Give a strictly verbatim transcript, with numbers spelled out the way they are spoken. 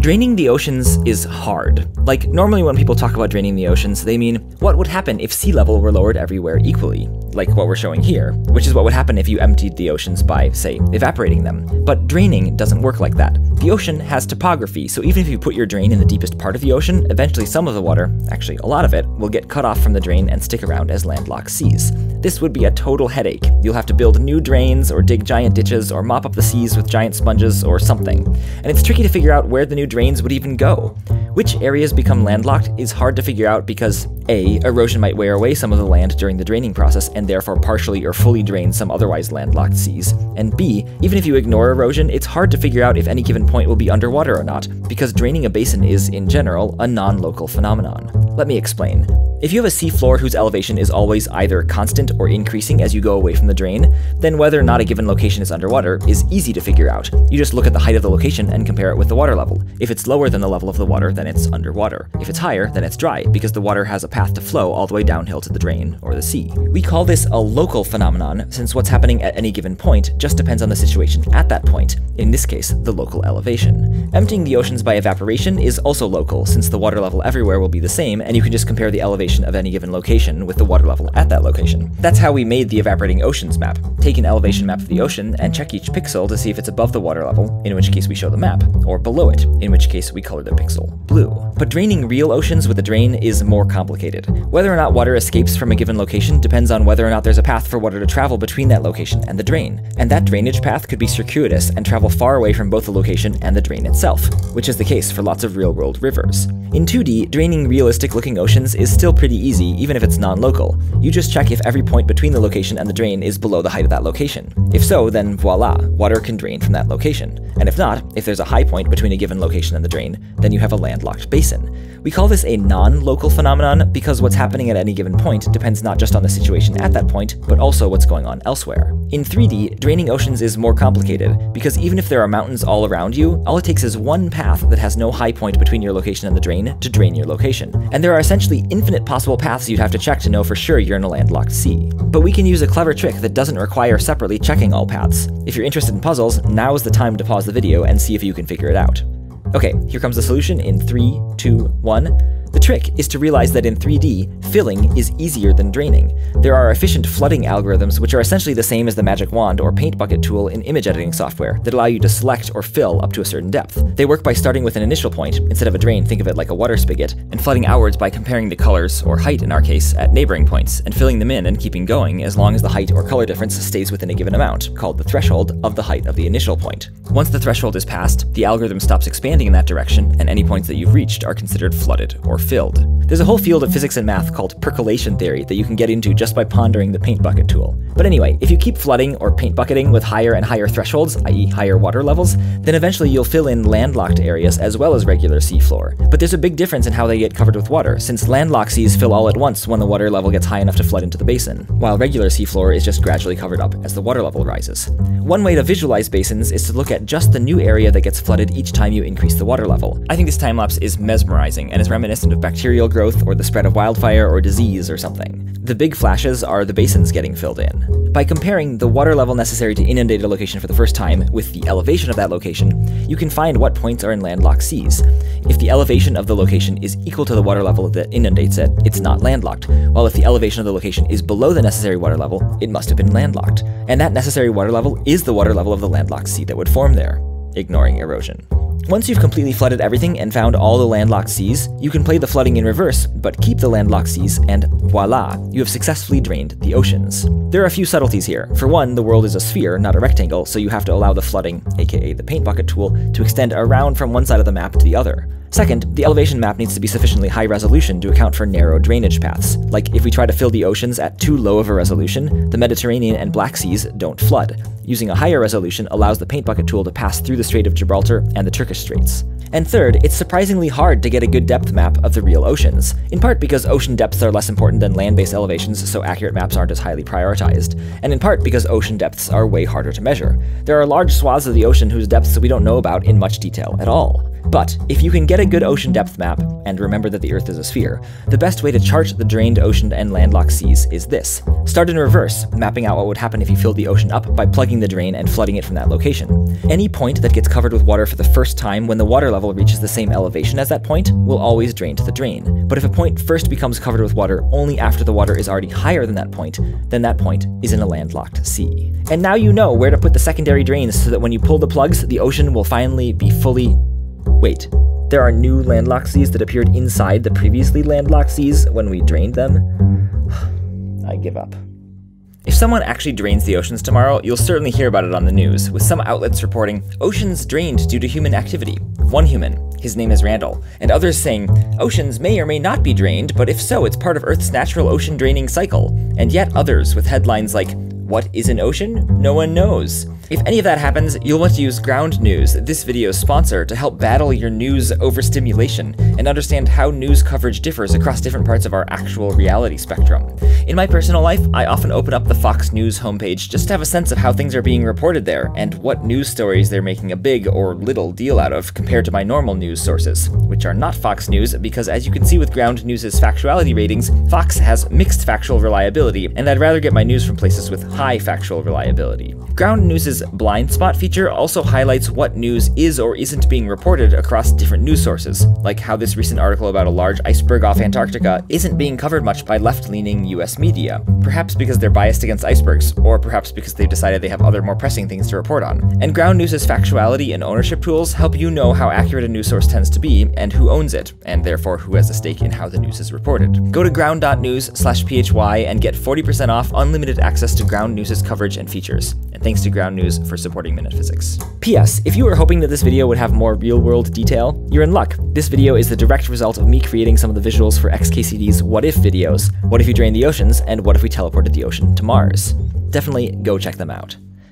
Draining the oceans is hard. Like, normally when people talk about draining the oceans, they mean, what would happen if sea level were lowered everywhere equally? Like what we're showing here, which is what would happen if you emptied the oceans by, say, evaporating them. But draining doesn't work like that. The ocean has topography, so even if you put your drain in the deepest part of the ocean, eventually some of the water, actually a lot of it, will get cut off from the drain and stick around as landlocked seas. This would be a total headache. You'll have to build new drains, or dig giant ditches, or mop up the seas with giant sponges, or something. And it's tricky to figure out where the new drains would even go. Which areas become landlocked is hard to figure out because A. Erosion might wear away some of the land during the draining process and therefore partially or fully drain some otherwise landlocked seas, and B. Even if you ignore erosion, it's hard to figure out if any given point will be underwater or not, because draining a basin is, in general, a non-local phenomenon. Let me explain. If you have a seafloor whose elevation is always either constant or increasing as you go away from the drain, then whether or not a given location is underwater is easy to figure out. You just look at the height of the location and compare it with the water level. If it's lower than the level of the water, then it's underwater. If it's higher, then it's dry, because the water has a path to flow all the way downhill to the drain or the sea. We call this a local phenomenon, since what's happening at any given point just depends on the situation at that point, in this case, the local elevation. Emptying the oceans by evaporation is also local, since the water level everywhere will be the same, and you can just compare the elevation of any given location with the water level at that location. That's how we made the evaporating oceans map. Take an elevation map of the ocean and check each pixel to see if it's above the water level, in which case we show the map, or below it, in which case we color the pixel blue. But draining real oceans with a drain is more complicated. Whether or not water escapes from a given location depends on whether or not there's a path for water to travel between that location and the drain, and that drainage path could be circuitous and travel far away from both the location and the drain itself, which is the case for lots of real-world rivers. In two D, draining realistic-looking oceans is still pretty easy, even if it's non-local. You just check if every point between the location and the drain is below the height of that location. If so, then voila, water can drain from that location. And if not, if there's a high point between a given location and the drain, then you have a landlocked basin. We call this a non-local phenomenon because what's happening at any given point depends not just on the situation at that point, but also what's going on elsewhere. In three D, draining oceans is more complicated, because even if there are mountains all around you, all it takes is one path that has no high point between your location and the drain to drain your location. And there are essentially infinite possible paths you'd have to check to know for sure you're in a landlocked sea. But we can use a clever trick that doesn't require separately checking all paths. If you're interested in puzzles, now is the time to pause the video and see if you can figure it out. Okay, here comes the solution in three, two, one. The trick is to realize that in three D, filling is easier than draining. There are efficient flooding algorithms which are essentially the same as the magic wand or paint bucket tool in image editing software that allow you to select or fill up to a certain depth. They work by starting with an initial point, instead of a drain, think of it like a water spigot, and flooding outwards by comparing the colors, or height in our case, at neighboring points, and filling them in and keeping going as long as the height or color difference stays within a given amount, called the threshold of the height of the initial point. Once the threshold is passed, the algorithm stops expanding in that direction, and any points that you've reached are considered flooded or filled. There's a whole field of physics and math called percolation theory that you can get into just by pondering the paint bucket tool. But anyway, if you keep flooding or paint bucketing with higher and higher thresholds, that is higher water levels, then eventually you'll fill in landlocked areas as well as regular seafloor. But there's a big difference in how they get covered with water, since landlocked seas fill all at once when the water level gets high enough to flood into the basin, while regular seafloor is just gradually covered up as the water level rises. One way to visualize basins is to look at just the new area that gets flooded each time you increase the water level. I think this time-lapse is mesmerizing and is reminiscent of bacterial growth or the spread of wildfire or disease or something. The big flashes are the basins getting filled in. By comparing the water level necessary to inundate a location for the first time with the elevation of that location, you can find what points are in landlocked seas. If the elevation of the location is equal to the water level that inundates it, it's not landlocked, while if the elevation of the location is below the necessary water level, it must have been landlocked. And that necessary water level is the water level of the landlocked sea that would form there, ignoring erosion. Once you've completely flooded everything and found all the landlocked seas, you can play the flooding in reverse, but keep the landlocked seas, and voila, you have successfully drained the oceans. There are a few subtleties here. For one, the world is a sphere, not a rectangle, so you have to allow the flooding, aka the paint bucket tool, to extend around from one side of the map to the other. Second, the elevation map needs to be sufficiently high resolution to account for narrow drainage paths. Like, if we try to fill the oceans at too low of a resolution, the Mediterranean and Black Seas don't flood. Using a higher resolution allows the paint bucket tool to pass through the Strait of Gibraltar and the Turkish Straits. And third, it's surprisingly hard to get a good depth map of the real oceans, in part because ocean depths are less important than land-based elevations, so accurate maps aren't as highly prioritized, and in part because ocean depths are way harder to measure. There are large swaths of the ocean whose depths we don't know about in much detail at all. But if you can get a good ocean depth map, and remember that the Earth is a sphere, the best way to chart the drained ocean and landlocked seas is this. Start in reverse, mapping out what would happen if you filled the ocean up by plugging the drain and flooding it from that location. Any point that gets covered with water for the first time when the water level reaches the same elevation as that point will always drain to the drain. But if a point first becomes covered with water only after the water is already higher than that point, then that point is in a landlocked sea. And now you know where to put the secondary drains so that when you pull the plugs, the ocean will finally be fully... Wait, there are new landlocked seas that appeared inside the previously landlocked seas when we drained them? I give up. If someone actually drains the oceans tomorrow, you'll certainly hear about it on the news, with some outlets reporting, oceans drained due to human activity. One human, his name is Randall, and others saying, oceans may or may not be drained, but if so, it's part of Earth's natural ocean draining cycle. And yet others with headlines like, what is an ocean? No one knows. If any of that happens, you'll want to use Ground News, this video's sponsor, to help battle your news overstimulation and understand how news coverage differs across different parts of our actual reality spectrum. In my personal life, I often open up the Fox News homepage just to have a sense of how things are being reported there and what news stories they're making a big or little deal out of compared to my normal news sources, which are not Fox News because, as you can see with Ground News' factuality ratings, Fox has mixed factual reliability, and I'd rather get my news from places with high factual reliability. Ground News' blind spot feature also highlights what news is or isn't being reported across different news sources, like how this recent article about a large iceberg off Antarctica isn't being covered much by left-leaning U S media, perhaps because they're biased against icebergs, or perhaps because they've decided they have other more pressing things to report on. And Ground News' factuality and ownership tools help you know how accurate a news source tends to be, and who owns it, and therefore who has a stake in how the news is reported. Go to ground dot news slash P H Y and get forty percent off unlimited access to Ground News' coverage and features. And thanks to Ground News for supporting Minute Physics. P S If you were hoping that this video would have more real-world detail, you're in luck. This video is the direct result of me creating some of the visuals for X K C D's What If videos, What If You Drained the Oceans, and What If We Teleported the Ocean to Mars. Definitely go check them out.